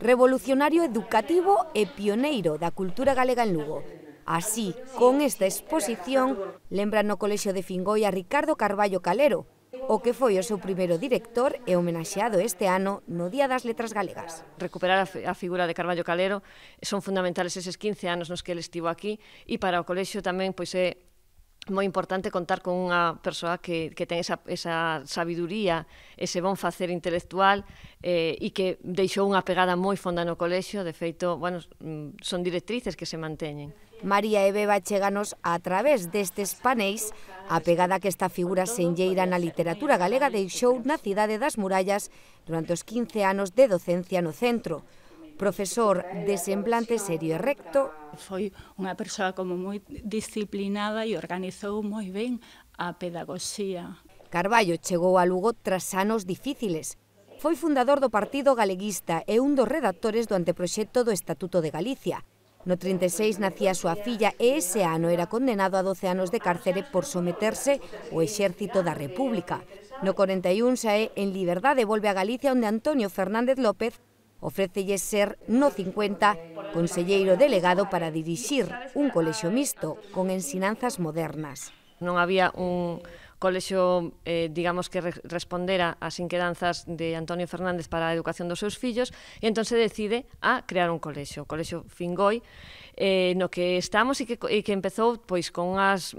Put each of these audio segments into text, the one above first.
revolucionario educativo e pioneiro da cultura galega en Lugo. Así, con esta exposición, lembran no Colexio de Fingoi a Ricardo Carballo Calero, o que foi o seu primeiro director e homenaxeado este ano no Día das Letras Galegas. Recuperar a figura de Carballo Calero son fundamentales eses 15 anos nos que ele estivo aquí, e para o colexio tamén pois é moi importante contar con unha persoa que ten esa sabiduría, ese bon facer intelectual e que deixou unha pegada moi fonda no colexio. De feito, bueno, son directrices que se manteñen. María e Beba cheganos a través destes paneis a pegada que esta figura senlleira na literatura galega deixou na cidade das murallas durante os 15 anos de docencia no centro. Profesor de semblante serio e recto. Foi unha persoa como moi disciplinada e organizou moi ben a pedagogía. Carballo chegou a Lugo tras anos difíciles. Foi fundador do Partido Galeguista e un dos redactores do anteproxecto do Estatuto de Galicia. No 36 nacía a súa filla e ese ano era condenado a 12 anos de cárcere por someterse ao exército da República. No 41 sae en liberdade e volve a Galicia onde Antonio Fernández López ofrécelle ser no 50 conselleiro delegado para dirixir un colexio mixto con ensinanzas modernas. Non había un colexio, digamos, que respondera ás inquedanzas de Antonio Fernández para a educación dos seus fillos, e entón se decide a crear un colexio, o Colexio Fingoi, no que estamos e que empezou pois con unhas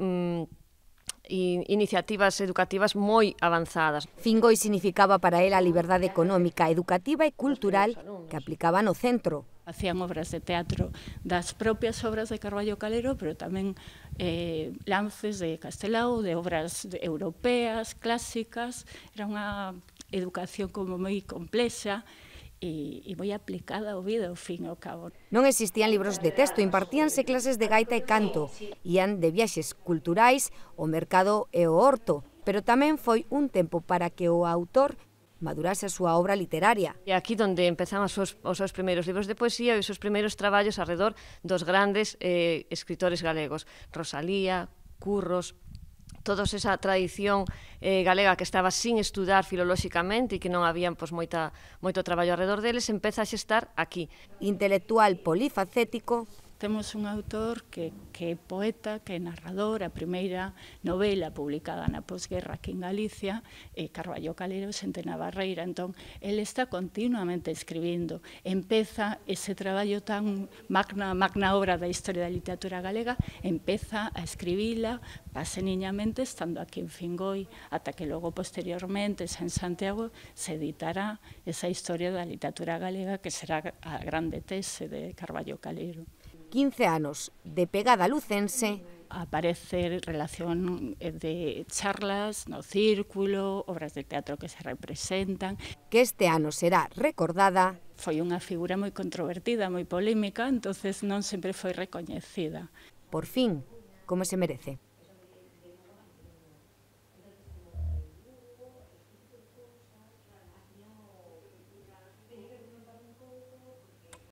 iniciativas educativas moi avanzadas. Fingoi significaba para ela a liberdade económica, educativa e cultural que aplicaba no centro. Hacían obras de teatro das propias obras de Carballo Calero, pero tamén lances de Castelao, de obras europeas, clásicas. Era unha educación como moi complexa e moi aplicada ao vida, ao fin e ao cabo. Non existían libros de texto, impartíanse clases de gaita e canto, ían de viaxes culturais ao mercado e ao horto, pero tamén foi un tempo para que o autor madurase a súa obra literaria. E aquí onde empezan os seus primeiros libros de poesía e os seus primeiros traballos alrededor dos grandes escritores galegos, Rosalía, Curros, toda esa tradición galega que estaba sin estudar filolóxicamente e que non había moito traballo alrededor deles, empeza a xestar aquí. Intelectual polifacético. Temos un autor que é poeta, que é narrador, a primeira novela publicada na posguerra aquí en Galicia, Carballo Calero, Xente na Barreira. Entón, ele está continuamente escribindo. Empeza ese traballo tan magna obra da historia da literatura galega, empeza a escribila paseniñamente estando aquí en Fingoi, ata que logo posteriormente en Santiago se editará esa historia da literatura galega que será a grande tese de Carballo Calero. 15 anos de pegada lucense. Aparece relación de charlas no círculo, obras de teatro que se representan. Que este ano será recordada. Foi unha figura moi controvertida, moi polémica, entonces non sempre foi recoñecida. Por fin, como se merece.